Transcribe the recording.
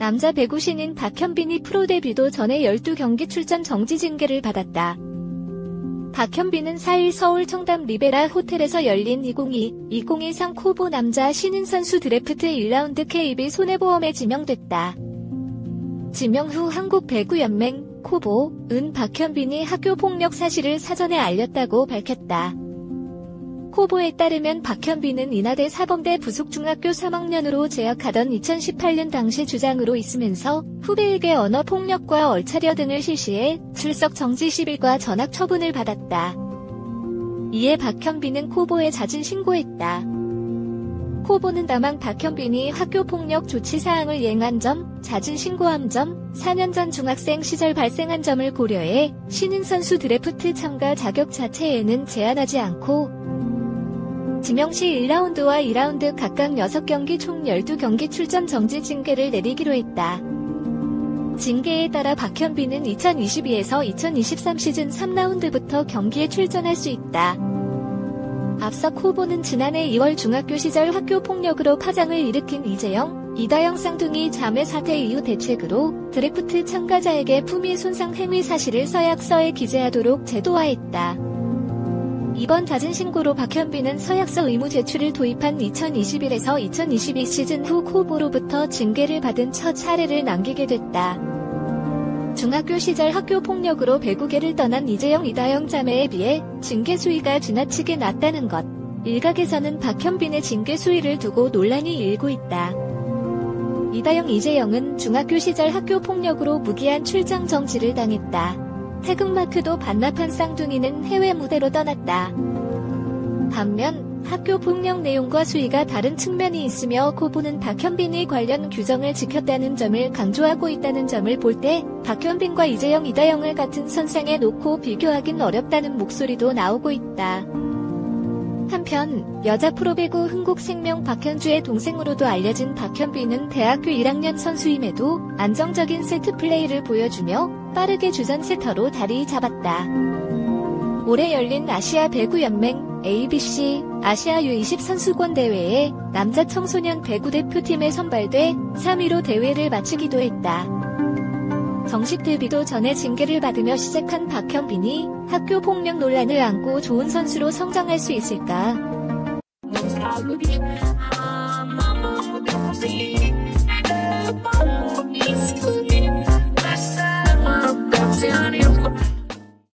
남자 배구 신인 박현빈이 프로 데뷔도 전에 12경기 출전 정지 징계를 받았다. 박현빈은 4일 서울 청담 리베라 호텔에서 열린 2023 코보 남자 신인 선수 드래프트 1라운드 KB 손해보험에 지명됐다. 지명 후 한국배구연맹 코보은 박현빈이 학교 폭력 사실을 사전에 알렸다고 밝혔다. 코보에 따르면 박현빈은 인하대 사범대 부속중학교 3학년으로 재학하던 2018년 당시 주장으로 있으면서 후배에게 언어폭력과 얼차려 등을 실시해 출석 정지 10일과 전학 처분을 받았다. 이에 박현빈은 코보에 자진 신고했다. 코보는 다만 박현빈이 학교폭력 조치사항을 이행한 점, 자진 신고한 점, 4년 전 중학생 시절 발생한 점을 고려해 신인 선수 드래프트 참가 자격 자체에는 제한하지 않고 지명 시 1라운드와 2라운드 각각 6경기 총 12경기 출전 정지 징계를 내리기로 했다. 징계에 따라 박현빈은 2022에서 2023 시즌 3라운드부터 경기에 출전할 수 있다. 앞서 코보는 지난해 2월 중학교 시절 학교폭력으로 파장을 일으킨 이재영, 이다영 쌍둥이 자매 사태 이후 대책으로 드래프트 참가자에게 품위 손상 행위 사실을 서약서에 기재하도록 제도화했다. 이번 자진 신고로 박현빈은 서약서 의무 제출을 도입한 2021에서 2022 시즌 후 코보로부터 징계를 받은 첫 사례를 남기게 됐다. 중학교 시절 학교 폭력으로 배구계를 떠난 이재영, 이다영 자매에 비해 징계 수위가 지나치게 낮다는 것. 일각에서는 박현빈의 징계 수위를 두고 논란이 일고 있다. 이다영, 이재영은 중학교 시절 학교 폭력으로 무기한 출장 정지를 당했다. 태극마크도 반납한 쌍둥이는 해외 무대로 떠났다. 반면 학교 폭력 내용과 수위가 다른 측면이 있으며 코보는 박현빈이 관련 규정을 지켰다는 점을 강조하고 있다는 점을 볼 때 박현빈과 이재영, 이다영을 같은 선상에 놓고 비교하긴 어렵다는 목소리도 나오고 있다. 한편 여자 프로배구 흥국생명 박현주의 동생으로도 알려진 박현빈은 대학교 1학년 선수임에도 안정적인 세트 플레이를 보여주며 빠르게 주전 세터로 자리 잡았다. 올해 열린 아시아 배구연맹 ABC 아시아 U20 선수권 대회에 남자 청소년 배구 대표팀에 선발돼 3위로 대회를 마치기도 했다. 정식 데뷔도 전에 징계를 받으며 시작한 박현빈이 학교 폭력 논란을 안고 좋은 선수로 성장할 수 있을까? Honey.